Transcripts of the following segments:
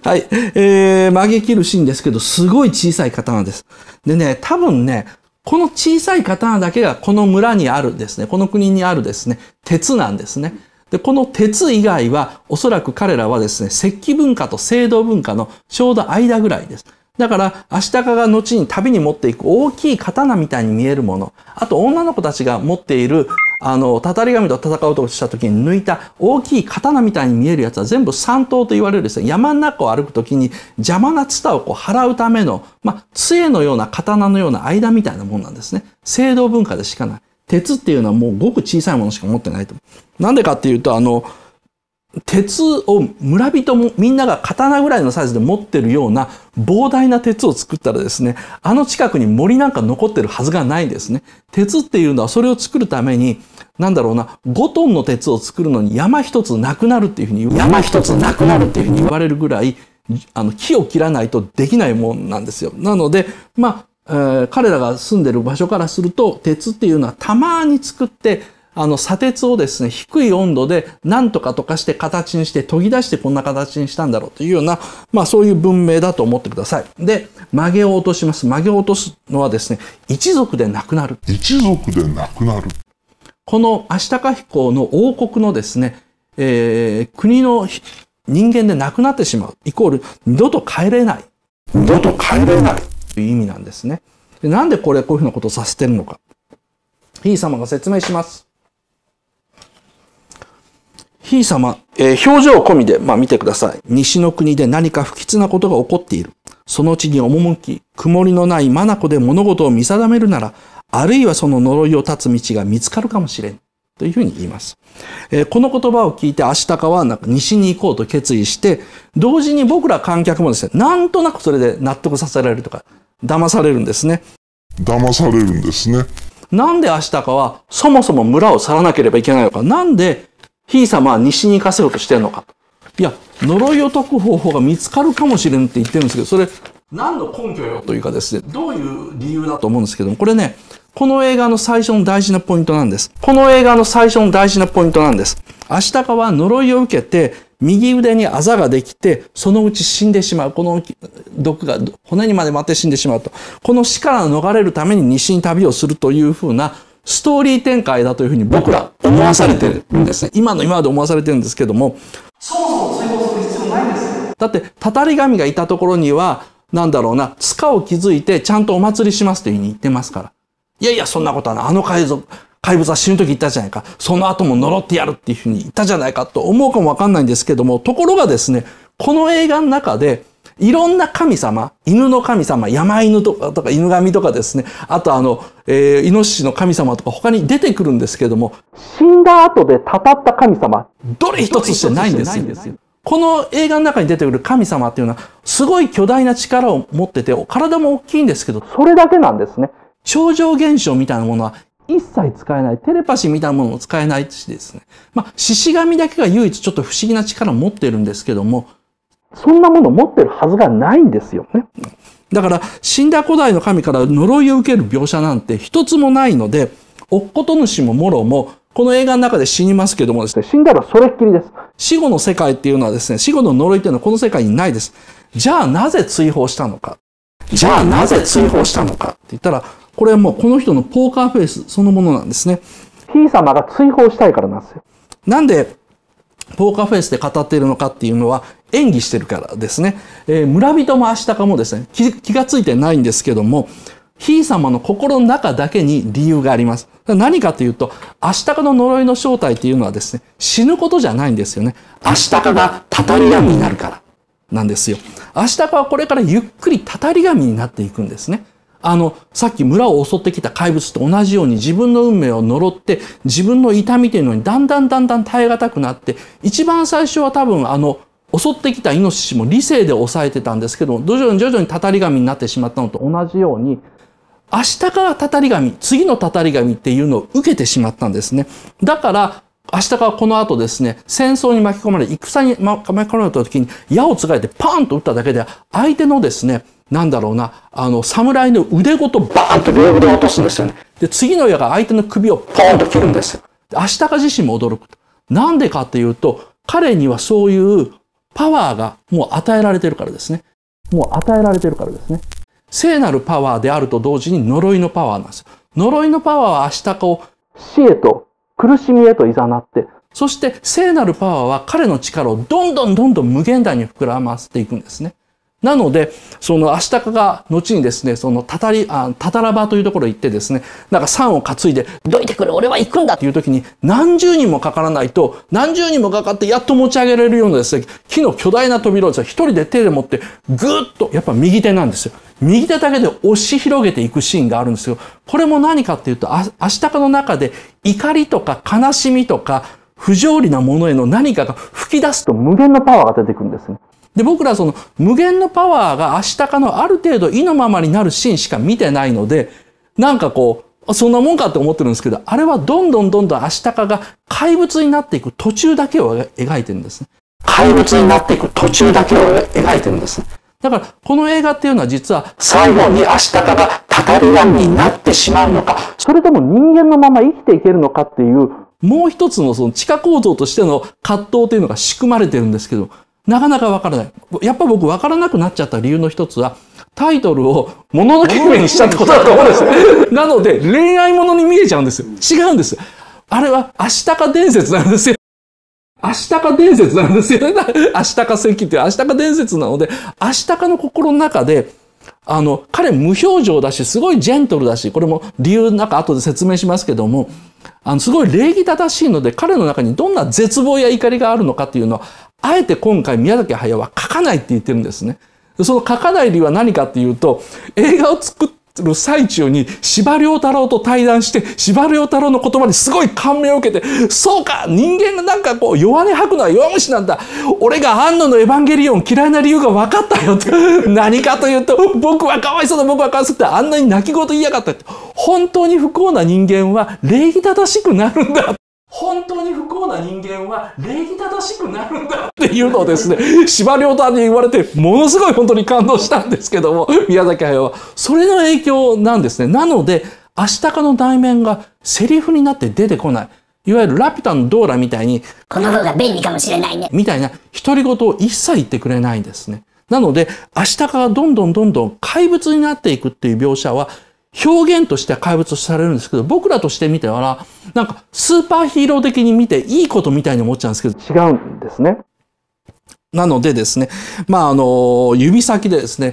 はい。曲げ切るシーンですけど、すごい小さい刀です。でね、多分ね、この小さい刀だけがこの村にあるですね、この国にあるですね、鉄なんですね。で、この鉄以外は、おそらく彼らはですね、石器文化と青銅文化のちょうど間ぐらいです。だから、アシタカが後に旅に持っていく大きい刀みたいに見えるもの、あと女の子たちが持っている、たたり神と戦おうとした時に抜いた大きい刀みたいに見えるやつは全部山刀と言われるですね、山の中を歩く時に邪魔なツタを払うための、杖のような刀のような間みたいなもんなんですね。青銅文化でしかない。鉄っていうのはもうごく小さいものしか持ってないと。なんでかっていうと、鉄を村人もみんなが刀ぐらいのサイズで持ってるような膨大な鉄を作ったらですね、近くに森なんか残ってるはずがないんですね。鉄っていうのはそれを作るために、5トンの鉄を作るのに山一つなくなるっていうふうに言われるぐらい、木を切らないとできないもんなんですよ。なので、彼らが住んでる場所からすると、鉄っていうのはたまに作って、砂鉄をですね、低い温度で何とか溶かして形にして研ぎ出してこんな形にしたんだろうというような、そういう文明だと思ってください。で、曲げを落とします。曲げを落とすのはですね、一族でなくなる。このアシタカ彦の王国のですね、国の人間でなくなってしまう。イコール、二度と帰れない。という意味なんですね。で、なんでこういうふうなことをさせてるのか。ヒー様が説明します。ヒー様、表情込みで、見てください。西の国で何か不吉なことが起こっている。その地に赴き、曇りのない眼で物事を見定めるなら、あるいはその呪いを断つ道が見つかるかもしれん。というふうに言います。この言葉を聞いてアシタカは西に行こうと決意して、同時に僕ら観客もですね、なんとなくそれで納得させられるとか、騙されるんですね。なんでアシタカはそもそも村を去らなければいけないのか。なんでヒー様は西に行かせようとしてるのか。いや、呪いを解く方法が見つかるかもしれんって言ってるんですけど、それ何の根拠よというかですね、どういう理由だと思うんですけども、これね、この映画の最初の大事なポイントなんです。アシタカは呪いを受けて、右腕にあざができて、そのうち死んでしまう。この毒が骨にまで舞って死んでしまうと。この死から逃れるために西に旅をするというふうなストーリー展開だというふうに僕ら思わされてるんですね。今まで思わされてるんですけども、そもそも追放する必要ないんですよ。だって、たたり神がいたところには、塚を築いてちゃんとお祭りしますというふうに言ってますから。いやいや、そんなことはない。怪物は死ぬ時言ったじゃないか。その後も呪ってやるっていうふうに言ったじゃないかと思うかもわかんないんですけども、ところがですね、この映画の中で、いろんな神様、犬の神様、山犬とか犬神とかですね、あとイノシシの神様とか他に出てくるんですけども、死んだ後でたたった神様、どれ一つしてないんですよ。この映画の中に出てくる神様っていうのは、すごい巨大な力を持ってて、体も大きいんですけど、それだけなんですね。超常現象みたいなものは一切使えない。テレパシーみたいなものも使えないしですね。獅子神だけが唯一ちょっと不思議な力を持ってるんですけども、そんなものを持ってるはずがないんですよね。だから、死んだ古代の神から呪いを受ける描写なんて一つもないので、おっこと主ももろも、この映画の中で死にますけどもですね、死んだらそれっきりです。死後の世界っていうのはですね、死後の呪いっていうのはこの世界にないです。じゃあなぜ追放したのかって言ったら、これはもうこの人のポーカーフェイスそのものなんですね。ヒー様が追放したいからなんですよ。なんで、ポーカーフェイスで語っているのかっていうのは演技してるからですね。村人もアシタカもですね、気がついてないんですけども、ヒー様の心の中だけに理由があります。何かというと、アシタカの呪いの正体っていうのはですね、死ぬことじゃないんですよね。アシタカがたたり神になるからなんですよ。アシタカはこれからゆっくりたたり神になっていくんですね。さっき村を襲ってきた怪物と同じように自分の運命を呪って、自分の痛みというのにだんだん耐え難くなって、一番最初は多分襲ってきたイノシシも理性で抑えてたんですけども、徐々にたたり神になってしまったのと同じように、アシタカがたたり神、次のたたり神っていうのを受けてしまったんですね。だから、アシタカはこの後ですね、戦争に巻き込まれ、戦に巻き込まれた時に矢をつがえてパーンと撃っただけで、相手のですね、侍の腕ごとバーンと両腕を落とすんですよね。で、次の矢が相手の首をポーンと切るんですよ。アシタカ自身も驚く。なんでかっていうと、彼にはそういうパワーがもう与えられてるからですね。もう与えられてるからですね。聖なるパワーであると同時に呪いのパワーなんですよ。呪いのパワーはアシタカを死へと苦しみへと誘って、そして聖なるパワーは彼の力をどんどん無限大に膨らませていくんですね。なので、そのアシタカが後にですね、そのタタラバというところに行ってですね、なんか山を担いで、どいてくれ、俺は行くんだっていう時に、何十人もかからないと、何十人もかかってやっと持ち上げられるようなですね、木の巨大な扉をですね、一人で手で持って、ぐーっと、やっぱ右手なんですよ。右手だけで押し広げていくシーンがあるんですよ。これも何かっていうと、アシタカの中で怒りとか悲しみとか、不条理なものへの何かが吹き出すと無限のパワーが出てくるんですね。で、僕らはその無限のパワーがアシタカのある程度意のままになるシーンしか見てないので、なんかこう、そんなもんかって思ってるんですけど、あれはどんどんアシタカが怪物になっていく途中だけを描いてるんですね。怪物になっていく途中だけを描いてるんですね。だから、この映画っていうのは実は最後にアシタカがたたり神になってしまうのか、それとも人間のまま生きていけるのかっていう、もう一つのその地下構造としての葛藤というのが仕組まれてるんですけど、なかなかわからない。やっぱ僕わからなくなっちゃった理由の一つは、タイトルをもののけ姫にしちゃったことだと思うんですよ。なので、恋愛ものに見えちゃうんですよ。違うんです。あれはアシタカ伝説なんですよ。アシタカ伝説なんですよ。アシタカ戦記っていうアシタカ伝説なので、アシタカの心の中で、彼無表情だし、すごいジェントルだし、これも理由なんか後で説明しますけども、すごい礼儀正しいので、彼の中にどんな絶望や怒りがあるのかっていうのは、あえて今回宮崎駿は書かないって言ってるんですね。その書かない理由は何かっていうと、映画を作ってる最中に司馬遼太郎と対談して、司馬遼太郎の言葉にすごい感銘を受けて、そうか、人間がなんかこう弱音吐くのは弱虫なんだ。俺が安野のエヴァンゲリオン嫌いな理由が分かったよって。何かというと、僕はかわいそうだ、僕はかわいそうってあんなに泣き言言いやがったって。本当に不幸な人間は礼儀正しくなるんだ。本当に不幸な人間は礼儀正しくなるんだっていうのをですね、司馬遼太郎に言われて、ものすごい本当に感動したんですけども、宮崎駿は。それの影響なんですね。なので、アシタカの内面がセリフになって出てこない。いわゆるラピュタのドーラみたいに、 この方が便利かもしれないね。 みたいな独り言を一切言ってくれないんですね。なので、アシタカがどんどん怪物になっていくっていう描写は、表現としては怪物とされるんですけど、僕らとして見ては、なんかスーパーヒーロー的に見ていいことみたいに思っちゃうんですけど、違うんですね。なのでですね、指先でですね、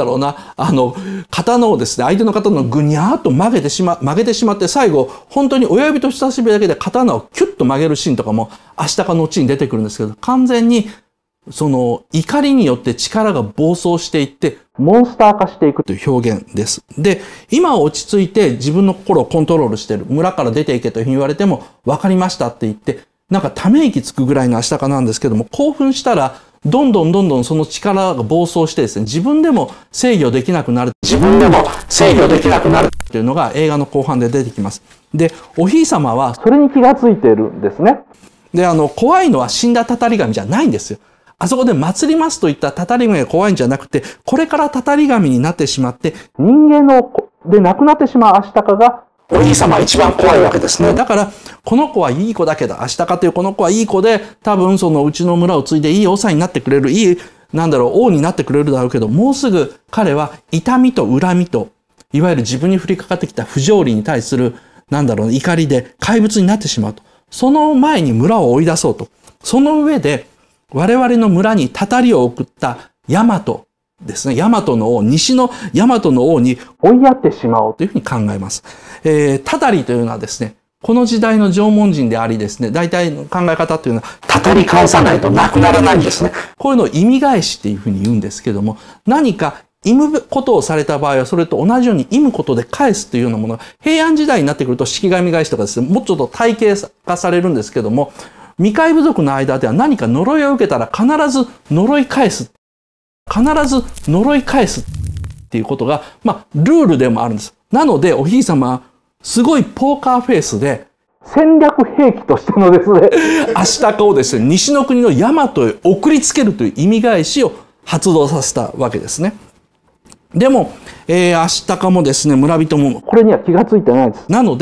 刀をですね、相手の刀をぐにゃーっと曲げてしまって、最後、本当に親指と人差し指だけで刀をキュッと曲げるシーンとかも、アシタカの後に出てくるんですけど、完全に、その怒りによって力が暴走していって、モンスター化していくという表現です。で、今は落ち着いて自分の心をコントロールしている。村から出ていけというふうに言われても、分かりましたって言って、なんかため息つくぐらいのアシタカなんですけども、興奮したら、どんどんその力が暴走してですね、自分でも制御できなくなる。っていうのが映画の後半で出てきます。で、おひいさまはそれに気がついているんですね。で、怖いのは死んだたたり神じゃないんですよ。あそこで祭りますといったたたり神が怖いんじゃなくて、これからたたり神になってしまって、人間で亡くなってしまうアシタカが、お兄様は一番怖いわけですね。だから、この子はいい子だけど、アシタカというこの子はいい子で、多分そのうちの村を継いでいい長になってくれる、いい、王になってくれるだろうけど、もうすぐ彼は痛みと恨みと、いわゆる自分に降りかかってきた不条理に対する、怒りで怪物になってしまうと。その前に村を追い出そうと。その上で、我々の村にたたりを送ったヤマトですね。ヤマトの王、西のヤマトの王に追いやってしまおうというふうに考えます。たたりというのはですね、この時代の縄文人でありですね、大体の考え方というのは、たたり返さないとなくならないんですね。こういうのを意味返しっていうふうに言うんですけども、何か忌むことをされた場合は、それと同じように忌むことで返すというようなものが、平安時代になってくると式神返しとかですね、もうちょっと体系化されるんですけども、未開部族の間では何か呪いを受けたら必ず呪い返す。必ず呪い返すっていうことが、ルールでもあるんです。なので、おひいさまは、すごいポーカーフェイスで、戦略兵器としてのですね、アシタカをですね、西の国のヤマトへ送りつけるという意味返しを発動させたわけですね。でも、アシタカもですね、村人も、これには気がついてないです。なので、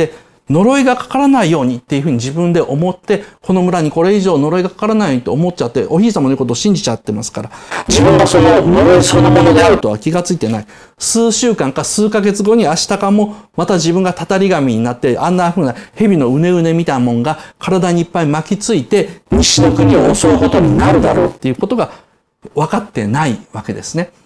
呪いがかからないようにっていうふうに自分で思って、この村にこれ以上呪いがかからないようにと思っちゃって、おひいさまの言うことを信じちゃってますから、自分がその呪いそのものであるとは気がついてない。数週間か数ヶ月後に明日かも、また自分がたたり神になって、あんなふうな蛇のうねうねみたいなもんが体にいっぱい巻きついて、西の国を襲うことになるだろうっていうことが分かってないわけですね。